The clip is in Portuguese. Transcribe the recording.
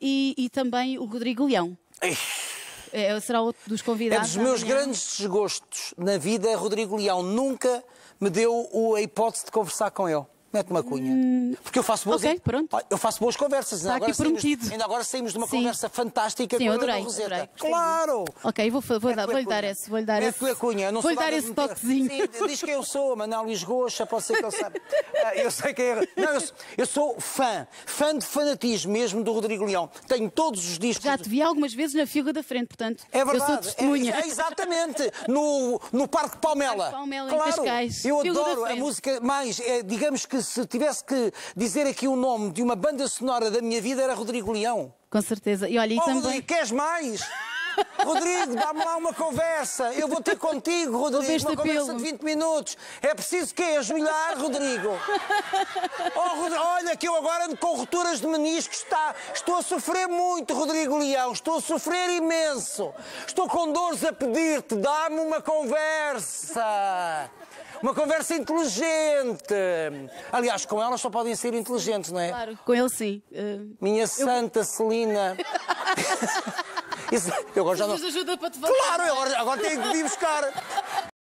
e também o Rodrigo Leão. Será outro dos É convidados. dos meus grandes desgostos na vida. Rodrigo Leão nunca me deu a hipótese de conversar com ele. Mete uma cunha. Porque eu faço boas... Ok, pronto. Eu faço boas conversas. Está aqui prometido. Ainda agora saímos de uma Sim. conversa fantástica Sim, com a adorei, Ana Roseta. adorei. Claro! Ok, vou-lhe dar esse. Vou-lhe dar esse. Mete a cunha. Vou-lhe dar esse toquezinho. Sim, diz quem eu sou. Manuel Luís Goxa, pode ser que ele saiba. Eu sei quem é. Não, eu sou fã. Fã de fanatismo mesmo do Rodrigo Leão. Tenho todos os discos. Já te vi algumas vezes na fila da frente, portanto, É verdade. eu sou testemunha. Exatamente. No Parque Palmela. Parque Palmela, em claro. Cascais. Eu Fila da adoro a frente. música mais... digamos que se tivesse que dizer aqui o nome de uma banda sonora da minha vida era Rodrigo Leão. Com certeza. E olha, e também... Rodrigo, queres mais? Rodrigo, dá-me lá uma conversa. Eu vou ter contigo, Rodrigo. Ouviste Uma conversa apelo. de 20 minutos. É preciso quê? Ajoelhar, Rodrigo? Olha que eu agora ando com rupturas de meniscos. Estou a sofrer muito, Rodrigo Leão. Estou a sofrer imenso. Estou com dores a pedir-te. Dá-me uma conversa. Uma conversa inteligente. Aliás, com ela só podem ser inteligentes, não é? Claro, com ele sim. Minha santa Celina. Eu agora já não... Mas ajuda para te falar. Claro, agora tenho que ir buscar.